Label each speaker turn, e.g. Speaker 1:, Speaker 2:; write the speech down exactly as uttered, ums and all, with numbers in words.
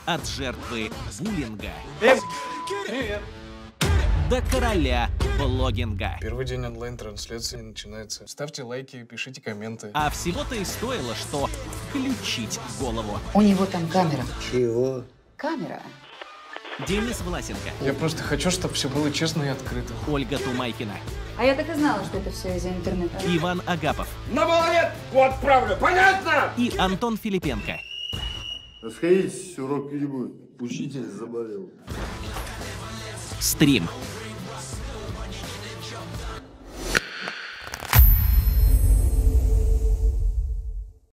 Speaker 1: От жертвы буллинга
Speaker 2: Привет!
Speaker 1: до короля блогинга.
Speaker 2: Первый день онлайн-трансляции начинается. Ставьте лайки, пишите комменты.
Speaker 1: А всего-то и стоило, что включить голову.
Speaker 3: У него там камера.
Speaker 4: Чего?
Speaker 3: Камера.
Speaker 1: Денис Власенко,
Speaker 2: Я просто хочу, чтобы все было честно и открыто.
Speaker 1: Ольга Тумайкина,
Speaker 3: А я так и знала, что это все из-за интернета.
Speaker 1: Иван Агапов
Speaker 5: На малолетку отправлю, понятно?
Speaker 1: и Антон Филипенко.
Speaker 4: Расходитесь, урок не будет. Учитель заболел.
Speaker 1: Стрим.